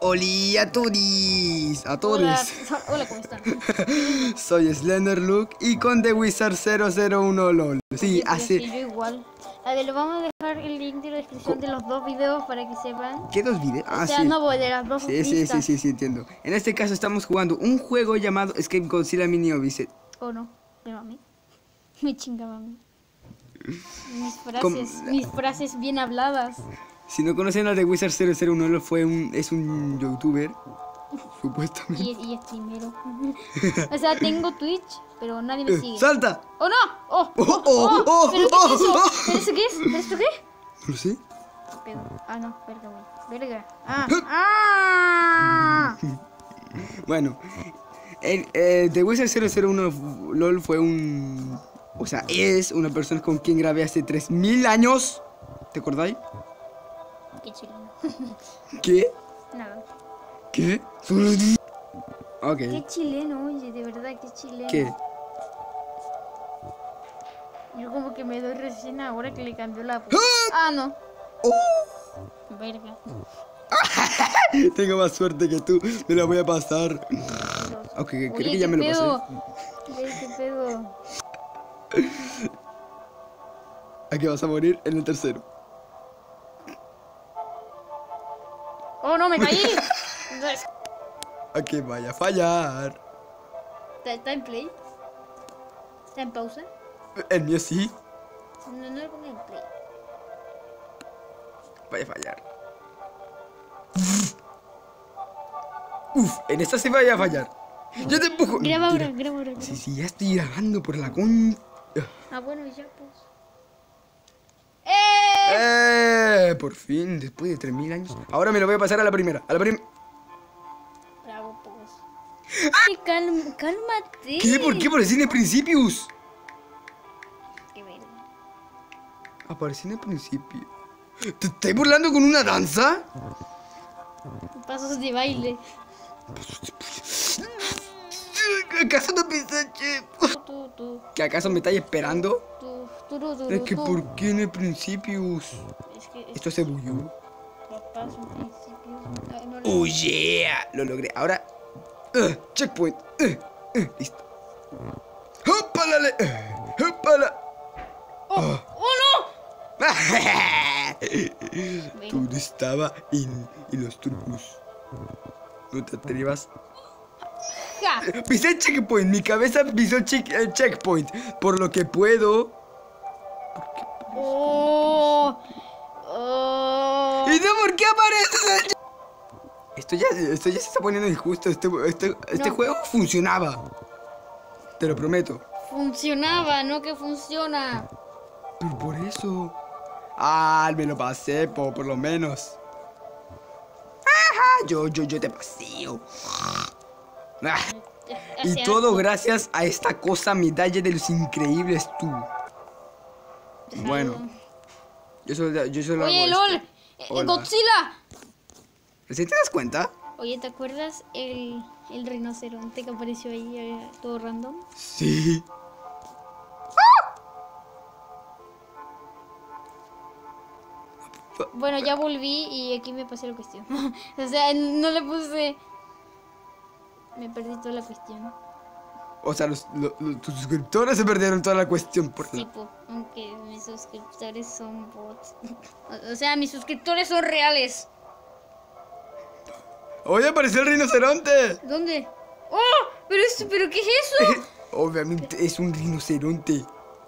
Oli a todos. A todos. Hola, ¿cómo están? Soy Slender Luke y con The Wizard 001 LOL. Sí, hace... Yo igual. A ver, le vamos a dejar el link de la descripción de los dos videos para que sepan. ¿Qué dos videos? Ah, O sea, sí. no voy de las dos pistas. Sí, entiendo. En este caso estamos jugando un juego llamado Escape Godzilla Mini Odyssey. Oh, no. De mami. Me chingaba a mí. ¿Cómo? Mis frases bien habladas. Si no conocen a The Wizard 001 LOL, es un youtuber. Supuestamente. Y streamero. O sea, tengo Twitch, pero nadie me sigue. ¡Salta! ¡Oh, no! ¡Oh! ¿Pero qué es eso? ¿Pero eso qué es? ¿Pero esto qué? No sé. Pedo. Ah, no, verga, güey. Verga. ¡Ah! Bueno, The Wizard 001 LOL fue un... O sea, es una persona con quien grabé hace 3000 años. ¿Te acordáis? Qué chileno. ¿Qué? Nada. ¿Qué? Ok. Qué chileno, oye, de verdad, qué chileno. ¿Qué? Yo como que me doy recién ahora que le cambió la voz. Ah, no. Oh. Verga. Tengo más suerte que tú. Me la voy a pasar. Ok, creo que ya me lo pasé. ¿Qué pedo? Aquí vas a morir en el tercero. ¡Oh, no, me caí! Aquí vaya a fallar. ¿Está en play? ¿Está en pausa? El mío sí. No lo pongo en play. Vaya a fallar. Uf, en esta sí vaya a fallar. Yo te empujo. Graba ahora, Mentira. graba ahora. Sí, ya estoy grabando por la con... Ah, bueno, ya pues. Por fin, después de 3000 años. Ahora me lo voy a pasar a la primera. Bravo, pues. Ay, cálmate. ¿Qué? ¿Por qué aparecí en el Principius? Qué verga. Aparecí en el principio. ¿Te estás burlando con una danza? Pasos de baile. ¿Acaso no pensaste? Tú. ¿Que acaso me estáis esperando? Es que tú. ¿por qué en el Principius? Es que Esto se bulló. papá es un principio. No, Oh yeah, lo logré. Ahora, checkpoint. Listo. ¡Hópalale! ¡Hópala! ¡Oh, no! Todo estaba en los trucos. No te atrevas. Ja. Pisé el checkpoint. Mi cabeza pisó el checkpoint. Por lo que puedo. Oh. ¿Y no por qué aparece? Esto ya se está poniendo injusto. Este No. juego funcionaba. Te lo prometo. Funcionaba, no que funciona. Pero por eso. Me lo pasé, por lo menos. Ajá, yo te paseo. Y Hace todo algo. gracias a esta cosa medalla de los increíbles tú. Bueno, yo solo Oye, hago LOL. esto. Hola. Godzilla. ¿Sí te das cuenta? Oye, ¿te acuerdas el rinoceronte que apareció ahí todo random? Sí. Bueno, ya volví y aquí me pasé la cuestión. O sea, no le puse... Me perdí toda la cuestión. O sea, tus suscriptores se perdieron toda la cuestión por Sí, po, aunque mis suscriptores son bots. O sea, mis suscriptores son reales. ¡Oye, apareció el rinoceronte! ¿Dónde? ¡Oh! ¿Pero qué es eso? Obviamente es un rinoceronte.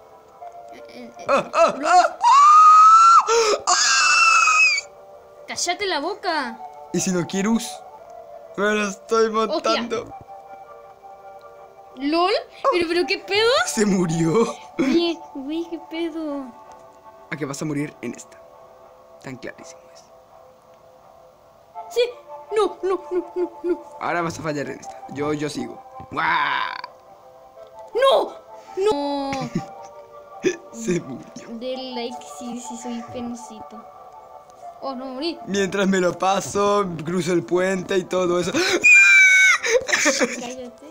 ¡Cállate la boca! ¿Y si no quiero? Me lo estoy matando. ¿LOL? ¿Pero qué pedo? Se murió. Oye, güey, ¿qué pedo? ¿A qué vas a morir en esta? Tan clarísimo es. Sí. No. Ahora vas a fallar en esta. Yo sigo. ¡Guau! No. Se murió. Del like si soy penosito. Oh, no morí. Mientras me lo paso, cruzo el puente y todo eso. Cállate.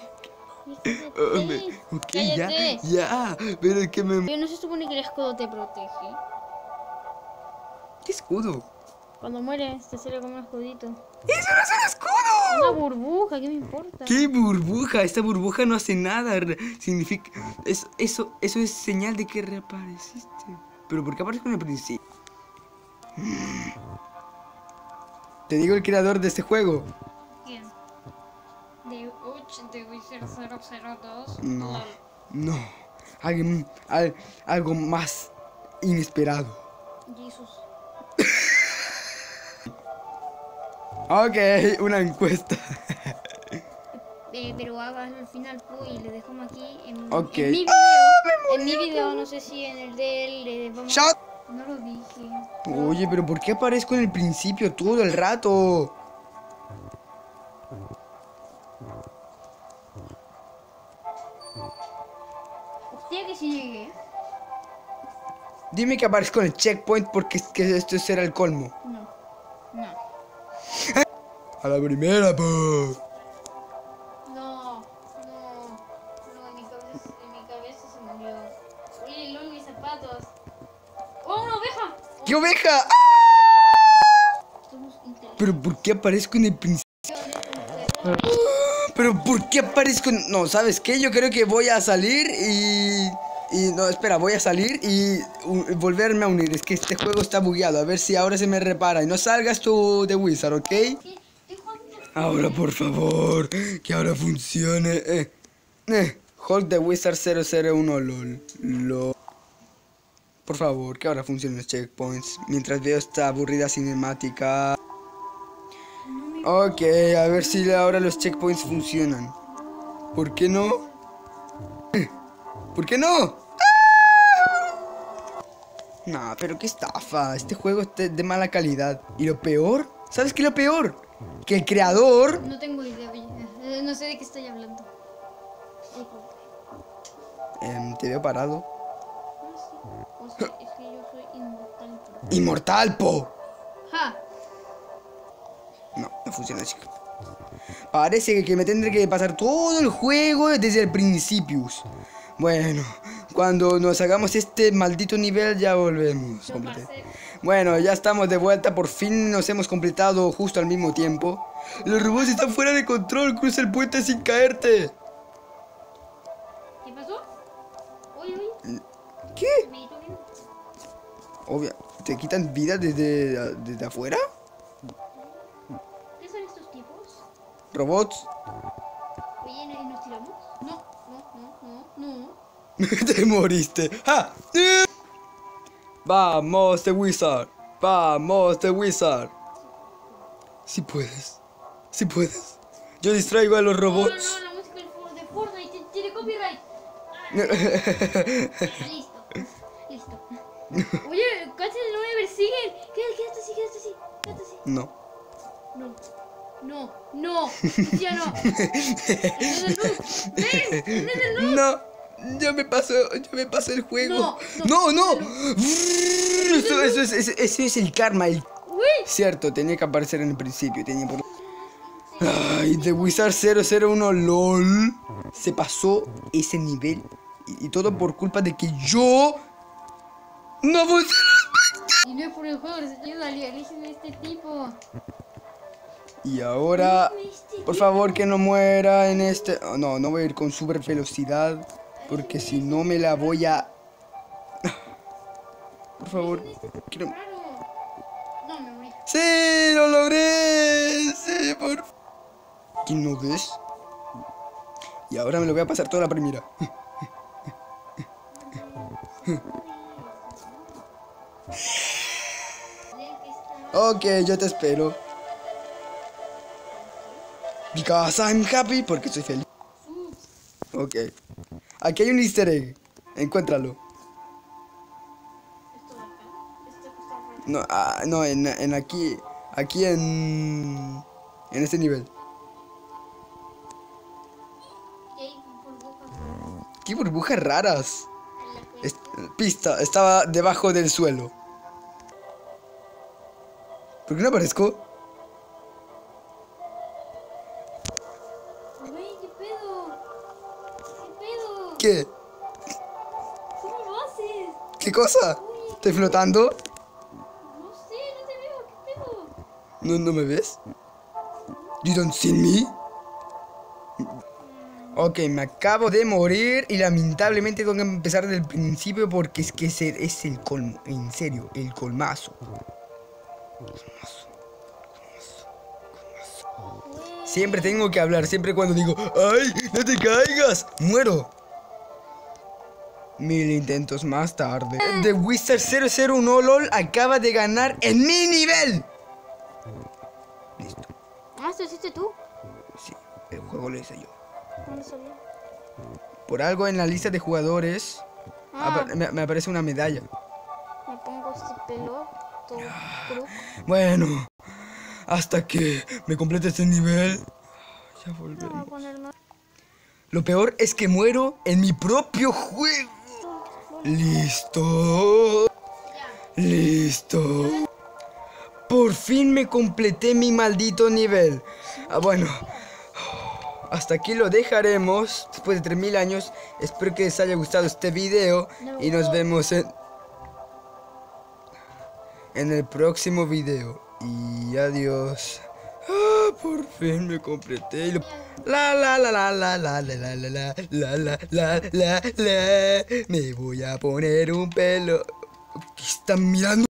Ok, Cállate. ya. Pero es que me... Pero no se supone que el escudo te protege. ¿Qué escudo? Cuando mueres te sale como un escudito. ¡Eso no es un escudo! Una burbuja, ¿qué me importa? ¿Qué burbuja? Esta burbuja no hace nada. Significa... Eso es señal de que reapareciste. ¿Pero por qué aparezco en el principio? Te digo el creador de este juego. ¿Quién? De Uch de Wizard 002. No. No. Algo más inesperado. Jesus. Ok, una encuesta. Pero hágalo al final, y le dejamos aquí en, Ok. en mi video. En mi video, no sé si en el de él le vamos. ¡Shot! No lo dije. Oye, pero ¿por qué aparezco en el principio todo el rato? Hostia, que sí llegué. Dime que aparezco en el checkpoint porque es que esto será el colmo. No. No. A la primera, po. No. En mi cabeza se murió. Oye, LOL, mis zapatos. ¡Oh, una oveja! ¡Qué oveja! ¡Ah! Somos inteligentes. ¿Pero por qué aparezco en el principio? ¿Pero por qué aparezco en... No, ¿sabes qué? Yo creo que voy a salir y... No, espera, voy a salir y volverme a unir. Es que este juego está bugueado. A ver si ahora se me repara. Y no salgas tú de Wizard, ¿ok? Ahora, por favor, que ahora funcione. Hulk de Wizard 001, lol. Por favor, que ahora funcionen los checkpoints. Mientras veo esta aburrida cinemática. Ok, a ver si ahora los checkpoints funcionan. ¿Por qué no? ¿Por qué no? No, pero qué estafa. Este juego es de mala calidad. Y lo peor, ¿sabes qué es lo peor? Que el creador... No tengo idea, oye. No sé de qué estoy hablando. te veo parado. O sea, es que yo soy inmortal. ¡Inmortal, po! ¡Ja! No, no funciona así. Parece que me tendré que pasar todo el juego desde el principio. Bueno, cuando nos hagamos este maldito nivel ya volvemos. Bueno, ya estamos de vuelta. Por fin nos hemos completado justo al mismo tiempo. Los robots están fuera de control. Cruza el puente sin caerte. ¿Qué pasó? Oye. ¿Qué? ¿Me quito bien? Obvio. ¿Te quitan vida desde afuera? ¿Qué son estos tipos? ¿Robots? Oye, ¿nos tiramos? No. Te moriste. ¡Ja! Vamos, The Wizard. Vamos, The Wizard. Si puedes. Si puedes. Yo distraigo a los robots. No, la música de Fortnite tiene copyright. Listo. Oye, casi no me persiguen. Quédate así. No. Ya no. ¡Ven! No. Yo me paso el juego. No. Eso es el karma. Uy. Cierto, tenía que aparecer en el principio. Ay, The Wizard 001 LOL se pasó ese nivel. Y todo por culpa de que yo no funcioné. Y no es por el juego, les ayuda a eligen a este tipo. Y ahora, por favor, que no muera en este... Oh, no voy a ir con super velocidad. Porque si no me la voy a... Por favor, quiero... No, me morí. ¡Sí! ¡Lo logré! ¡Sí, por favor! ¿Quién no ves? Y ahora me lo voy a pasar toda la primera. Ok, yo te espero. Because I'm happy, porque soy feliz. Ok. Aquí hay un easter egg. Encuéntralo. No, no, en aquí. Aquí en este nivel. ¿Qué burbujas raras? Pista, estaba debajo del suelo. ¿Por qué no aparezco? Güey, ¿qué pedo? ¿Qué? ¿Cómo lo haces? ¿Qué cosa? ¿Estoy flotando? No sé, no te veo, ¿qué pedo? ¿No me ves? You don't see me. Ok, me acabo de morir y lamentablemente tengo que empezar desde el principio porque es que ese es el colmo, en serio, el colmazo. Siempre tengo que hablar, siempre cuando digo, ¡ay, no te caigas! ¡Muero! 1000 intentos más tarde. The Wizard 001 LOL acaba de ganar en mi nivel. Listo. Ah, ¿esto hiciste tú? Sí, el juego lo hice yo. ¿Dónde salió? Por algo en la lista de jugadores me aparece una medalla. Me pongo este pelo todo crudo. Bueno, hasta que me complete este nivel. Ya No, voy a volvemos. ponernos. Lo peor es que muero en mi propio juego. Listo. Listo. Por fin me completé mi maldito nivel. Bueno. Hasta aquí lo dejaremos. Después de 3000 años. Espero que les haya gustado este video. Y nos vemos en el próximo video. Y adiós. Por fin me completé. Y la la la la la la la la la la la la la la. Me voy a poner un pelo. ¿Qué están mirando?